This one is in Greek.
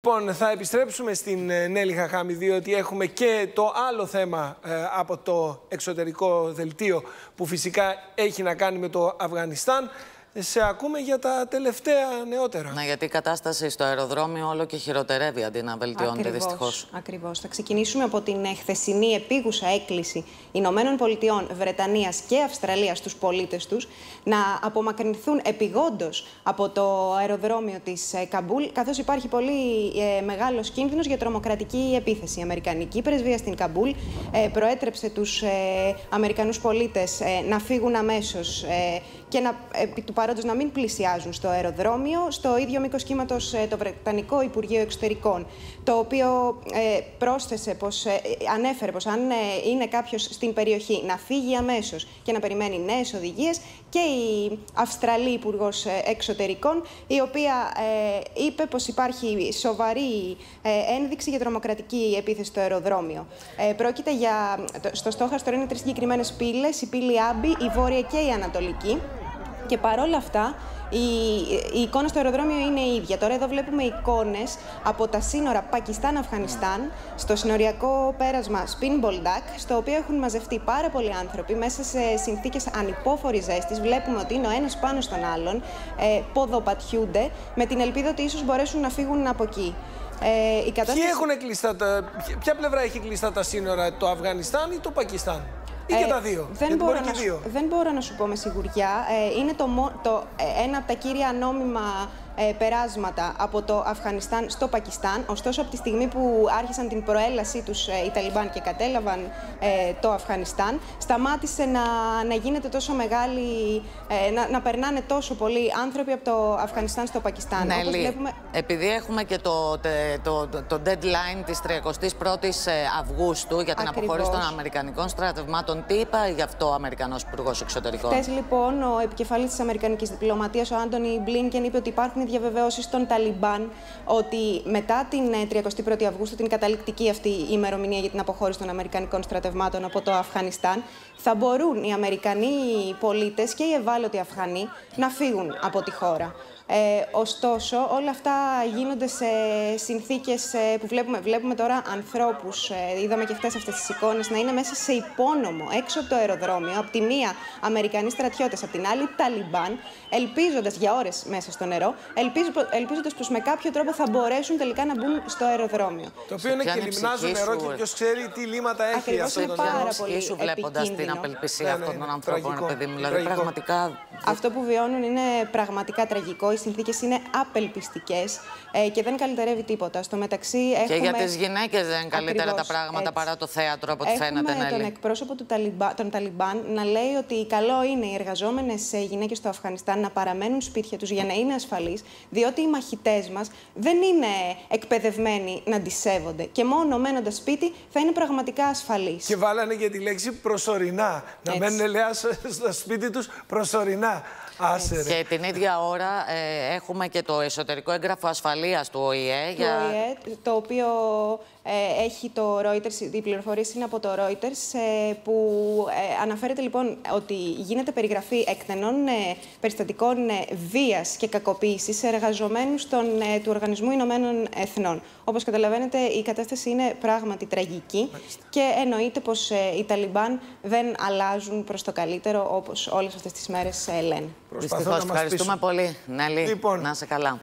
Λοιπόν, θα επιστρέψουμε στην Νέλη Χαχάμη, διότι έχουμε και το άλλο θέμα από το εξωτερικό δελτίο που φυσικά έχει να κάνει με το Αφγανιστάν. Σε ακούμε για τα τελευταία νεότερα. Ναι, γιατί η κατάσταση στο αεροδρόμιο όλο και χειροτερεύει αντί να βελτιώνεται, δυστυχώς. Ακριβώς. Θα ξεκινήσουμε από την χθεσινή επίγουσα έκκληση Ηνωμένων Πολιτειών, Βρετανίας και Αυστραλίας στους πολίτες τους να απομακρυνθούν επιγόντως από το αεροδρόμιο της Καμπούλ, καθώς υπάρχει πολύ μεγάλος κίνδυνος για τρομοκρατική επίθεση. Η Αμερικανική πρεσβεία στην Καμπούλ προέτρεψε τους Αμερικανούς πολίτες να φύγουν αμέσως και επί του παρόντος να μην πλησιάζουν στο αεροδρόμιο. Στο ίδιο μήκος κύματος το Βρετανικό Υπουργείο Εξωτερικών, το οποίο ανέφερε πως αν είναι κάποιος στην περιοχή να φύγει αμέσως και να περιμένει νέες οδηγίες, και η Αυστραλή Υπουργός Εξωτερικών, η οποία είπε πως υπάρχει σοβαρή ένδειξη για τρομοκρατική επίθεση στο αεροδρόμιο. Πρόκειται στο στόχαστρο είναι 3 συγκεκριμένες πύλες, η πύλη Άμπι, η βόρεια και η ανατολική. Και παρόλα αυτά, η εικόνα στο αεροδρόμιο είναι η ίδια. Τώρα εδώ βλέπουμε εικόνες από τα σύνορα Πακιστάν-Αφγανιστάν, στο συνοριακό πέρασμα Spin Boldak, στο οποίο έχουν μαζευτεί πάρα πολλοί άνθρωποι μέσα σε συνθήκες ανυπόφορης ζέστης. Βλέπουμε ότι είναι ο ένας πάνω στον άλλον, ποδοπατιούνται, με την ελπίδα ότι ίσως μπορέσουν να φύγουν από εκεί. Ποια πλευρά έχει κλειστά τα σύνορα, το Αφγανιστάν ή το Πακιστάν? Ή και τα δύο? Δεν μπορώ να σου πω με σιγουριά. Είναι ένα από τα κύρια νόμιμα περάσματα από το Αφγανιστάν στο Πακιστάν. Ωστόσο, από τη στιγμή που άρχισαν την προέλασή τους οι Ταλιμπάν και κατέλαβαν το Αφγανιστάν, σταμάτησε να γίνεται τόσο μεγάλη, να περνάνε τόσο πολλοί άνθρωποι από το Αφγανιστάν στο Πακιστάν. Ναι, βλέπουμε... Επειδή έχουμε και το deadline της 31ης Αυγούστου για την αποχώρηση των Αμερικανικών στρατευμάτων, τι είπα γι' αυτό ο Αμερικανός Υπουργός Εξωτερικών? Χθες, λοιπόν, ο επικεφαλής της Αμερικανικής διπλωματίας, ο Άντονι Μπλίνκεν, είπε ότι υπάρχουν διαβεβαιώσεις των Ταλιμπάν ότι μετά την 31η Αυγούστου, την καταληκτική αυτή ημερομηνία για την αποχώρηση των Αμερικανικών στρατευμάτων από το Αφγανιστάν, θα μπορούν οι Αμερικανοί πολίτες και οι ευάλωτοι Αφγανοί να φύγουν από τη χώρα. Ωστόσο, όλα αυτά γίνονται σε συνθήκες που βλέπουμε τώρα ανθρώπους, είδαμε και χθες αυτές τις εικόνες, να είναι μέσα σε υπόνομο, έξω από το αεροδρόμιο, από τη μία Αμερικανοί στρατιώτες, από την άλλη Ταλιμπάν, ελπίζοντας για ώρες μέσα στο νερό, ελπίζοντας πως με κάποιο τρόπο θα μπορέσουν τελικά να μπουν στο αεροδρόμιο. Το οποίο είναι και λιμνάζουν νερό και ποιος ξέρει τι λύματα έχει. Ακριβώς, είναι πάρα πολύ επικίνδυνο. Βλέποντας την απελπισία αυτών των ανθρώπων, παιδί μου, δηλαδή πραγματικά... Αυτό που βιώνουν είναι πραγματικά τραγικό. Οι συνθήκες είναι απελπιστικές και δεν καλυτερεύει τίποτα. Στο μεταξύ έχουμε... Και για τις γυναίκες δεν είναι καλύτερα τα πράγματα, έτσι, παρά το θέατρο από ό,τι φαίνεται, Νέλη. Έχουμε τον εκπρόσωπο των Ταλιμπάν να λέει ότι καλό είναι οι εργαζόμενες γυναίκες στο Αφγανιστάν να παραμένουν σπίτια τους για να είναι ασφαλείς, διότι οι μαχητές μας δεν είναι εκπαιδευμένοι να αντισέβονται και μόνο μένοντας σπίτι θα είναι πραγματικά ασφαλείς. Και βάλανε και τη λέξη προσωρινά. Να μένουν, λέει, στο σπίτι τους προσωρινά. Άσερε. Και την ίδια ώρα έχουμε και το εσωτερικό έγγραφο ασφαλείας του ΟΗΕ. Το οποίο έχει το Reuters, οι πληροφορίες είναι από το Reuters, που αναφέρεται λοιπόν ότι γίνεται περιγραφή εκτενών περιστατικών βίας και κακοποίησης σε εργαζομένους του Οργανισμού Ηνωμένων Εθνών. Όπως καταλαβαίνετε, η κατάσταση είναι πράγματι τραγική και εννοείται πως οι Ταλιμπάν δεν αλλάζουν προς το καλύτερο όπως όλες αυτές τις μέρες λένε. Δυστυχώς. Ευχαριστούμε πολύ, Νέλη. Λοιπόν, να είσαι καλά.